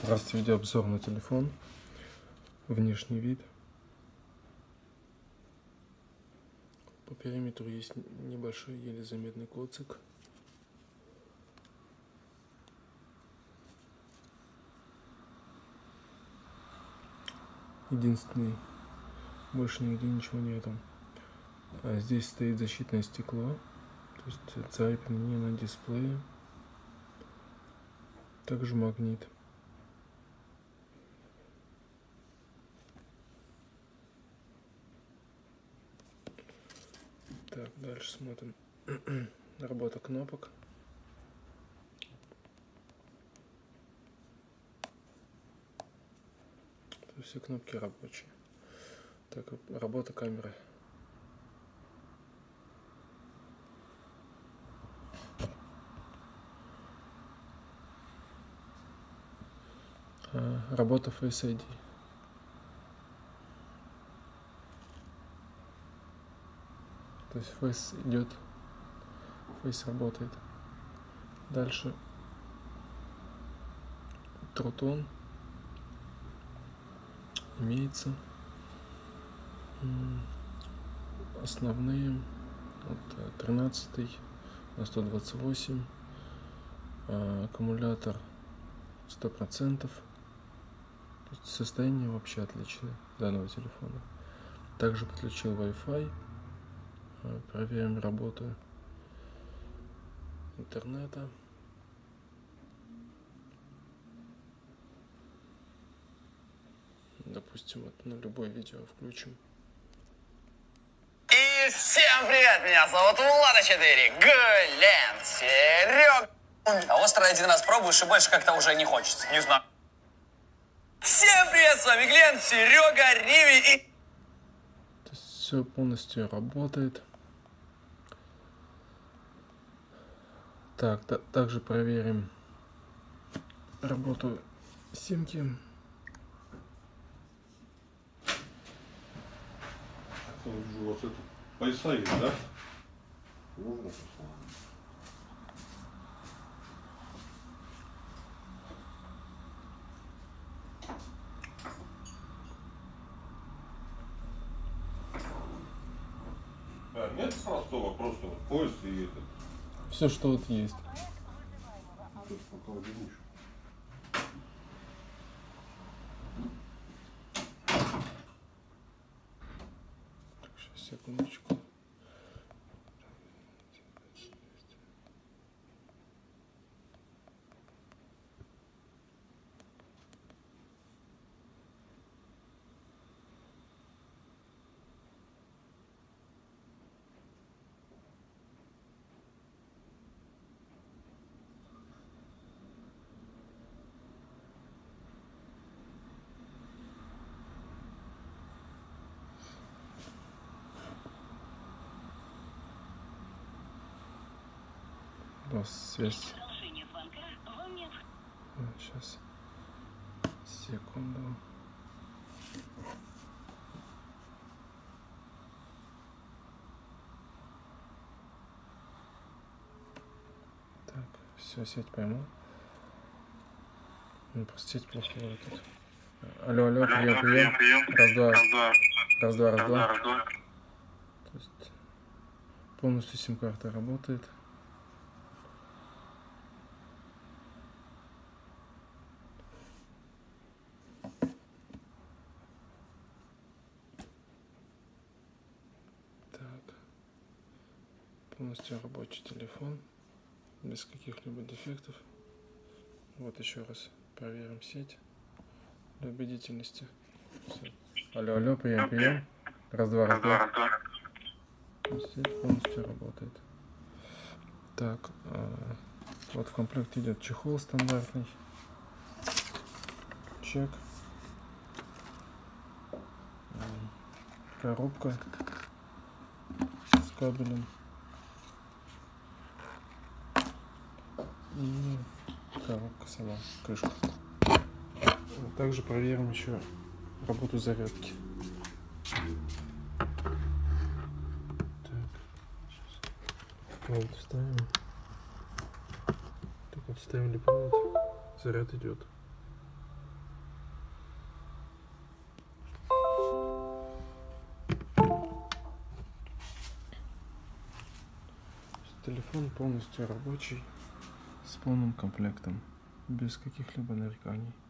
Здравствуйте, видеообзор на телефон. Внешний вид. По периметру есть небольшой, еле заметный коцик. Единственный, больше нигде ничего нету. Здесь стоит защитное стекло, то есть царапин не на дисплее. Также магнит. Так, дальше смотрим. Работа кнопок. Все кнопки рабочие. Так, работа камеры. Работа Face ID. То есть Face идет, Face работает. Дальше True-Tone имеется. Основные вот 13 на 128, аккумулятор 100%. То есть состояние вообще отличное данного телефона. Также подключил Wi-Fi. Проверим работу интернета. Допустим, вот на любое видео включим. И всем привет, меня зовут Влада 4, Глен, Серега. А острое один раз пробуешь и больше как-то уже не хочется, не знаю. Всем привет, с вами Глен, Серега, Риви и... То есть все полностью работает. Так, также проверим работу симки. У вас это пояса есть, да? Можно послать. Нет простого, просто вот пояс и этот. Все, что вот есть. Тут пока уберу. Сейчас, секундочку. Связь. Сейчас. Секунду. Так, все, сеть пойму. Просто сеть плохо работает. Алло, прием. Раз, два. То есть полностью сим-карта работает. Полностью рабочий телефон, без каких-либо дефектов. Вот еще раз проверим сеть для убедительности. Все. Алло, прием. Раз, два. Сеть полностью работает. Так, вот в комплекте идет чехол стандартный. Чек. Коробка с кабелем. И коробка сама, крышка. Также проверим еще работу зарядки. Так, сейчас провод вставим. Так вот, вставили провод, заряд идет. Телефон полностью рабочий, с полным комплектом, без каких-либо нареканий.